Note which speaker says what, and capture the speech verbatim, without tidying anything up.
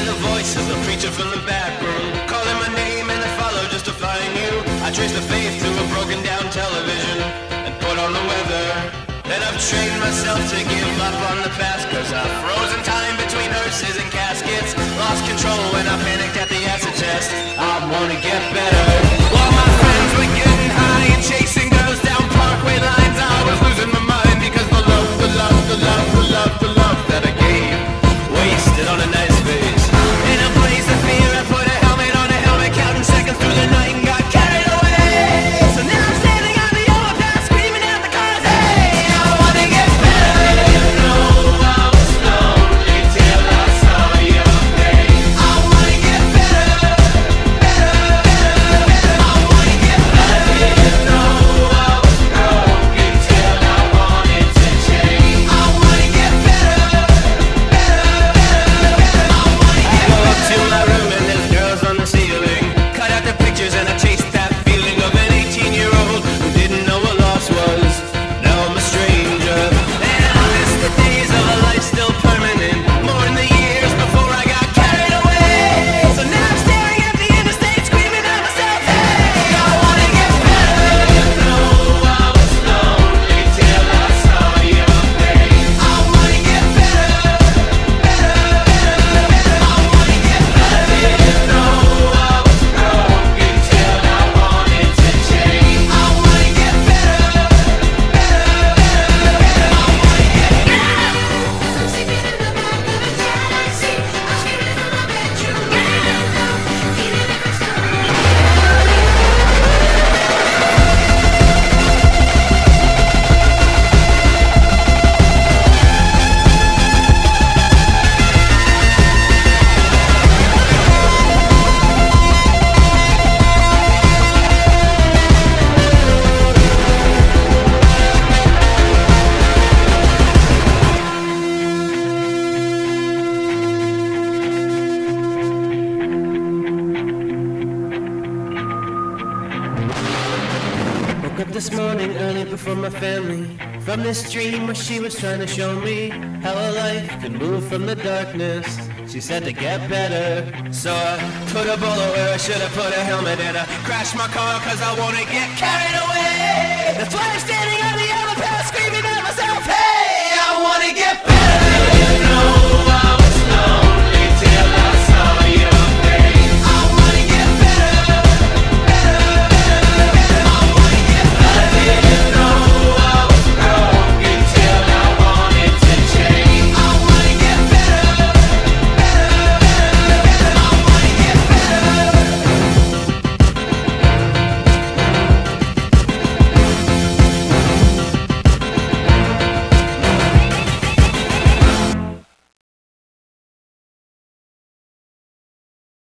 Speaker 1: the voice of the preacher from the back room, calling my name and I follow just to find you. I trace the faith to a broken down television and put on the weather. Then I've trained myself to give up on the past, cause I've frozen time between hearses and caskets. Lost control when I panicked at the acid test. I wanna get better. While my friends were getting high and chasing girls down Parkway lines, I was losing my mind because the love, the love, the love, the love, the love that I gave wasted on a nice face. In a blaze of fear, I put a helmet on a helmet, counting seconds through the night and got carried away. So now I'm standing on the overpass, screaming at the cars, hey, I wanna get better. You know I was lonely till I saw your face. I wanna get better, better, better, better. I wanna get better. You know I was broken till I wanted to change. I wanna get better, better, better, better. I wanna get better. I go up to my room and there's girls on the ceiling. Cut out the pictures and I chased that feeling of an eighteen-year-old who didn't know what loss was. Now I'm a stranger, and I miss the days of a life still permanent, more than the years before I got carried away. So now I'm staring at the interstate, screaming at myself, hey, I wanna get better. You know I was lonely till I saw your face. I wanna get better, better, better, better. I wanna get better. You know I was broken till I wanted to change. I wanna get better, better, better, better. I wanna get better.
Speaker 2: I'm sleeping in the back of a taxi. I'm screaming from my bedroom window, feeling like I'm stuck.
Speaker 1: Woke up this morning early before my family, from this dream where she was trying to show me how a life can move from the darkness. She said to get better, so I put a bullet where I should have put a helmet, and I crashed my car cause I wanna get carried away. That's why I'm standing